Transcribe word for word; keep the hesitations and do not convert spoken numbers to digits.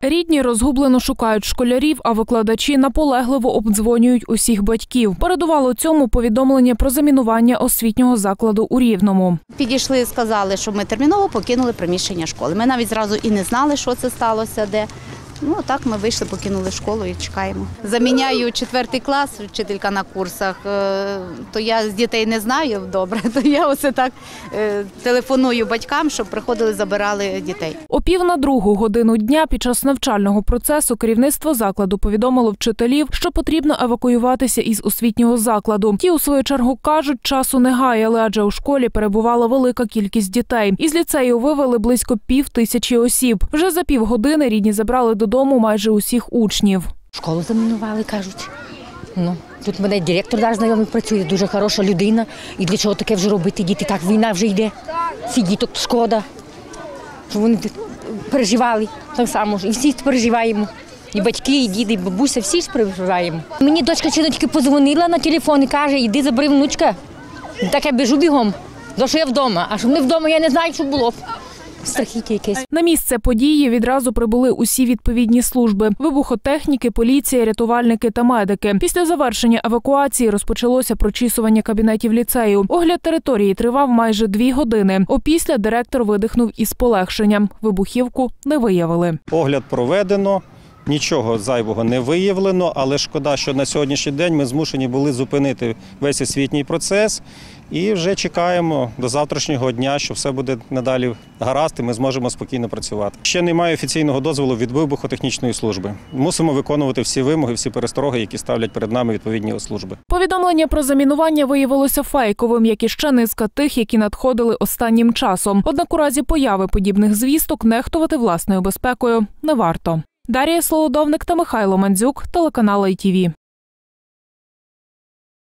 Рідні розгублено шукають школярів, а викладачі наполегливо обдзвонюють усіх батьків. Передувало цьому повідомлення про замінування освітнього закладу у Рівному. Підійшли і сказали, що ми терміново покинули приміщення школи. Ми навіть зразу і не знали, що це сталося, де. Ну, так ми вийшли, покинули школу і чекаємо. Заміняю четвертий клас, вчителька на курсах, то я з дітей не знаю добре, то я ось так телефоную батькам, щоб приходили, забирали дітей. О пів на другу годину дня під час навчального процесу керівництво закладу повідомило вчителів, що потрібно евакуюватися із освітнього закладу. Ті, у свою чергу, кажуть, часу не гаяли, адже у школі перебувала велика кількість дітей. Із ліцею вивели близько пів тисячі осіб. Вже за півгодини рідні забрали додому дому майже усіх учнів. Школу замінували, кажуть. Ну, тут мене директор наш знайомий працює, дуже хороша людина. І для чого таке вже робити діти? Так, війна вже йде. Ці діток шкода, щоб вони переживали так само. І всі переживаємо. І батьки, і діди, і бабуся, всі ж переживаємо. Мені дочка чи тільки подзвонила на телефон і каже, іди забери внучка. Так я біжу бігом, тому що я вдома. А щоб не вдома, я не знаю, що було. Страхіття якесь. На місце події відразу прибули усі відповідні служби – вибухотехніки, поліція, рятувальники та медики. Після завершення евакуації розпочалося прочісування кабінетів ліцею. Огляд території тривав майже дві години. Опісля директор видихнув із полегшенням. Вибухівку не виявили. Огляд проведено. Нічого зайвого не виявлено, але шкода, що на сьогоднішній день ми змушені були зупинити весь освітній процес і вже чекаємо до завтрашнього дня, що все буде надалі гаразд і ми зможемо спокійно працювати. Ще немає офіційного дозволу від вибухотехнічної служби. Мусимо виконувати всі вимоги, всі перестороги, які ставлять перед нами відповідні служби. Повідомлення про замінування виявилося фейковим, як і ще низка тих, які надходили останнім часом. Однак у разі появи подібних звісток нехтувати власною безпекою не варто. Дар'я Солодовник та Михайло Мандзюк, телеканал ай ті ві.